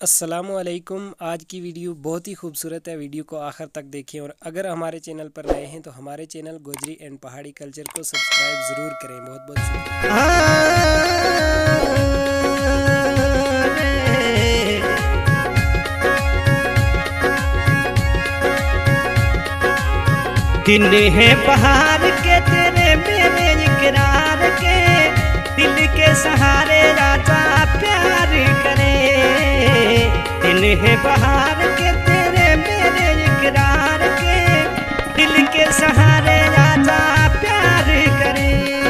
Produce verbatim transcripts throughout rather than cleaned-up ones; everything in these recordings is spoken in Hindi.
अस्सलामुअलैकुम। आज की वीडियो बहुत ही खूबसूरत है। वीडियो को आखिर तक देखें और अगर हमारे चैनल पर नए हैं तो हमारे channel Gojri and Pahari culture को सब्सक्राइब ज़रूर करें। बहुत बहुत शुक्रिया। दिन है पहाड़ के तेरे मेरे इकरार के, दिल के सहारे राजा प्यार करे। दिन है पहाड़ के तेरे मेरे इकरार के, दिल के सहारे राजा प्यार करे।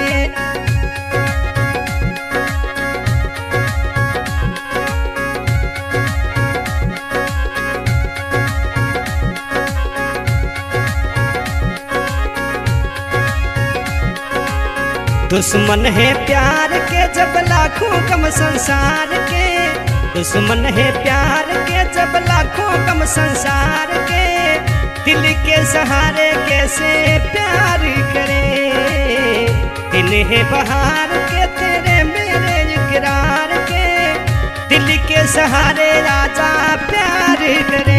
दुश्मन है प्यार के जब लाखों कम संसार के, दुश्मन है प्यार के जब लाखों कम संसार के, दिल के सहारे कैसे प्यार करे। दिन है बहार के तेरे मेरे इकरार के, दिल के सहारे राजा प्यार करे।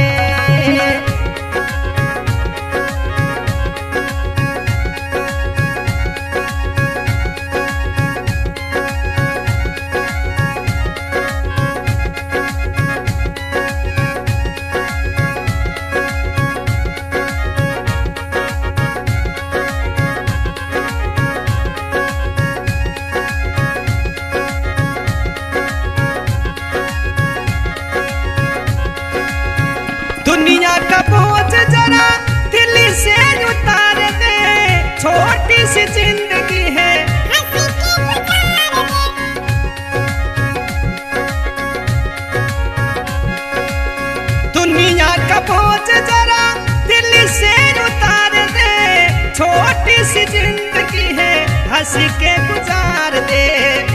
दुनिया का बोझ जरा दिल से उतार दे, छोटी सी जिंदगी है दुनिया का बोझ जरा दिल से उतार दे, छोटी सी जिंदगी है हंस के गुजार दे।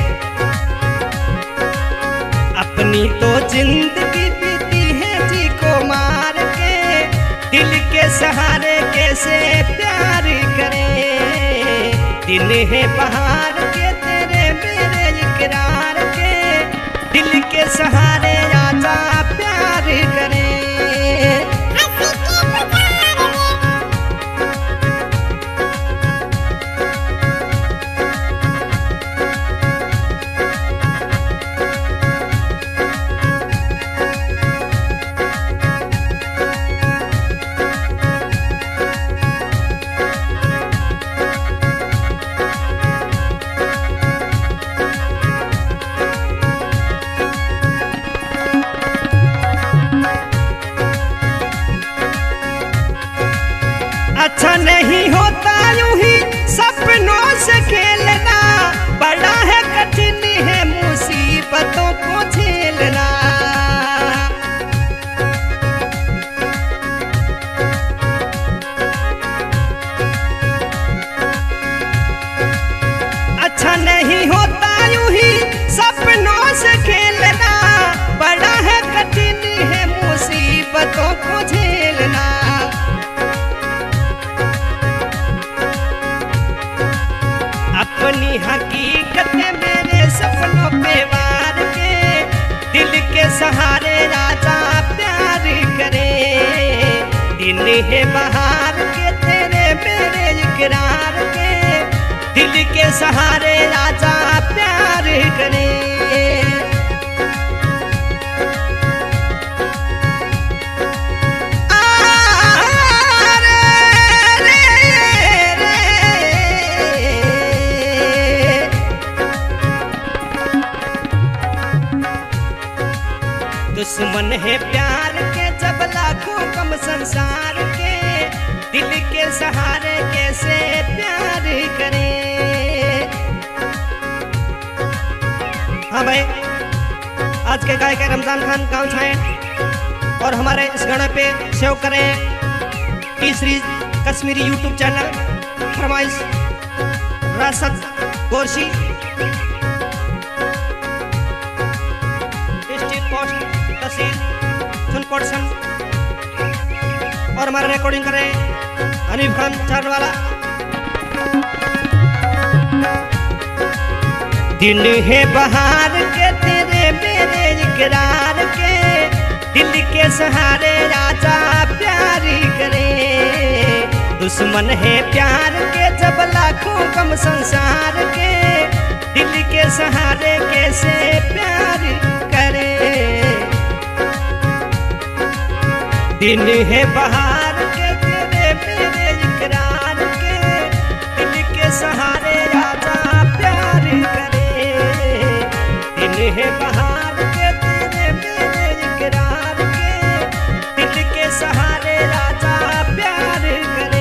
अपनी तो जिंदगी बीती है जी को मार के, दिल के सहारे कैसे प्यार करे। दिन है पहाड़ के तेरे मेरे इकरार के, दिल के सहारे राजा प्यार करे। अच्छा नहीं होता यूं ही सपनों से खेलना, बड़ा है कठिन है मुसीबतों को झेलना। अच्छा नहीं होता यूं ही सपनों से खेलना, बड़ा है कठिन है मुसीबतों को झेलना। अपनी हकीकत मेरे सपनों पे वार के, दिल के सहारे राजा प्यार करे। दिन है बहार के तेरे मेरे इकरार के, दिल के सहारे राजा प्यार करे। दुश्मन है प्यार के जब लाखों कम संसार के, दिल के सहारे कैसे प्यार करे। हाँ भाई, आज के गायक रमजान खान गाँव छाए और हमारे इस गाने पे सेव करें तीसरी कश्मीरी यूट्यूब चैनल फरमाइश रासत गोरशी पोस्ट तहसील सुनकोटसन। और हमारे रिकॉर्डिंग करें हनीफ खान चारवाला। दिन है बहार के तेरे मेरे इकरार के, दुश्मन है प्यार के जब लाखों कम संसार के, दिल के सहारे कैसे प्यार करे। दिन है बहार के तेरे मेरे इकरार के, दिल के सहारे राजा प्यार करे। दिन है बहार के तेरे मेरे इकरार के, दिल के सहारे राजा प्यार करे।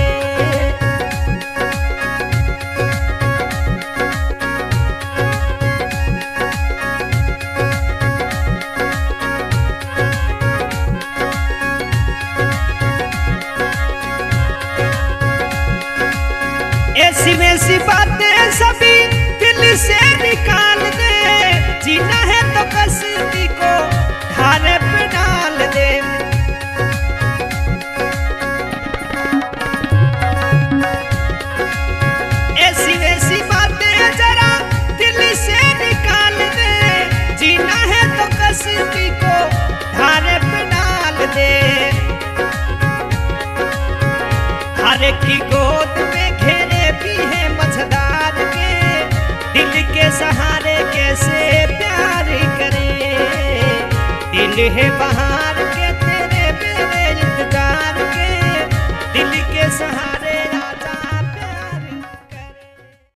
ऐसी वैसी बातें सभी दिल से निकाल दे, जीना है तो कश्ती को धारे पे डाल दे। ऐसी वैसी बातें जरा दिल से निकाल दे, जीना है तो कश्ती को धारे पे डाल दे। हर एक की गोद में घेरे भी है मझधार के, दिल के सहारे कैसे प्यार करे। दिल है बहार